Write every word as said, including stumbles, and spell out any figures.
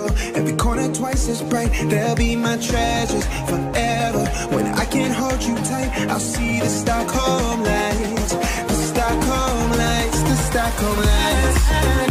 every corner twice as bright. They'll be my treasures forever. When I can't hold you tight, I'll see the Stockholm lights, the Stockholm lights, the Stockholm lights.